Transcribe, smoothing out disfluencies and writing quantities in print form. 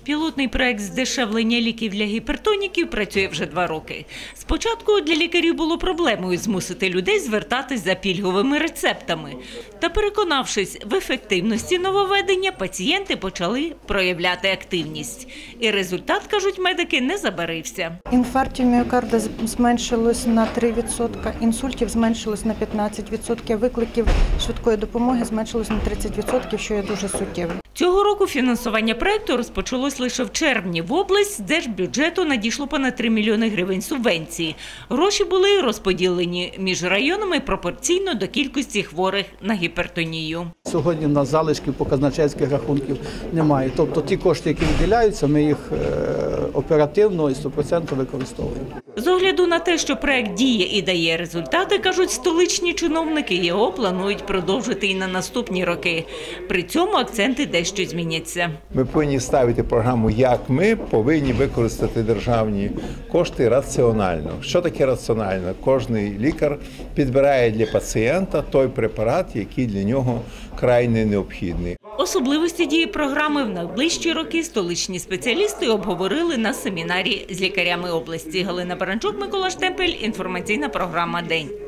Пілотний проект здешевлення ліків для гіпертоніків працює вже 2 роки. Спочатку для лікарів було проблемою змусити людей звертатись за пільговими рецептами. Та переконавшись в ефективності нововведення, пацієнти почали проявляти активність. І результат, кажуть медики, не забарився. Інфарктів міокарда зменшилось на 3%, інсультів зменшилось на 15%, викликів швидкої допомоги зменшилось на 30%, що є дуже суттєвим. Цього року фінансування проєкту розпочалось лише в червні. В область з держбюджету надійшло понад 3 мільйони гривень субвенції. Гроші були розподілені між районами пропорційно до кількості хворих на гіпертонію. Сьогодні в нас залишків по казначейських рахунків немає. Тобто ті кошти, які виділяються, ми їх оперативно і 100% використовуємо. З огляду на те, що проєкт діє і дає результати, кажуть столичні чиновники, його планують продовжити і на наступні роки. При цьому акценти дещо зміняться. Ми повинні ставити програму, як ми повинні використати державні кошти раціонально. Що таке раціонально? Кожний лікар підбирає для пацієнта той препарат, який для нього крайне необхідний. Особливості дії програми в найближчі роки столичні спеціалісти обговорили на семінарі з лікарями області. Галина Баранчук, Микола Штемпель. Інформаційна програма «День».